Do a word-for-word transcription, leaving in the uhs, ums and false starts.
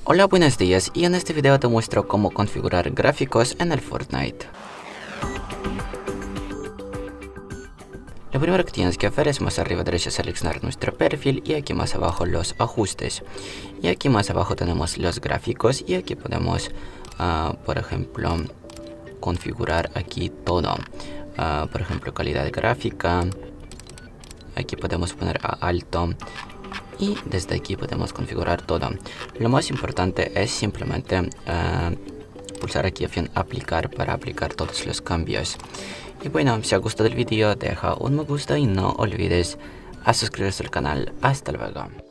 Hola, buenos días, y en este video te muestro cómo configurar gráficos en el Fortnite. Lo primero que tienes que hacer es más arriba a derecha seleccionar nuestro perfil y aquí más abajo los ajustes. Y aquí más abajo tenemos los gráficos y aquí podemos, uh, por ejemplo, configurar aquí todo. Uh, por ejemplo, calidad gráfica. Aquí podemos poner a alto. Y desde aquí podemos configurar todo. Lo más importante es simplemente uh, pulsar aquí en aplicar para aplicar todos los cambios. Y bueno, si te ha gustado el vídeo, deja un me gusta y no olvides a suscribirse al canal. Hasta luego.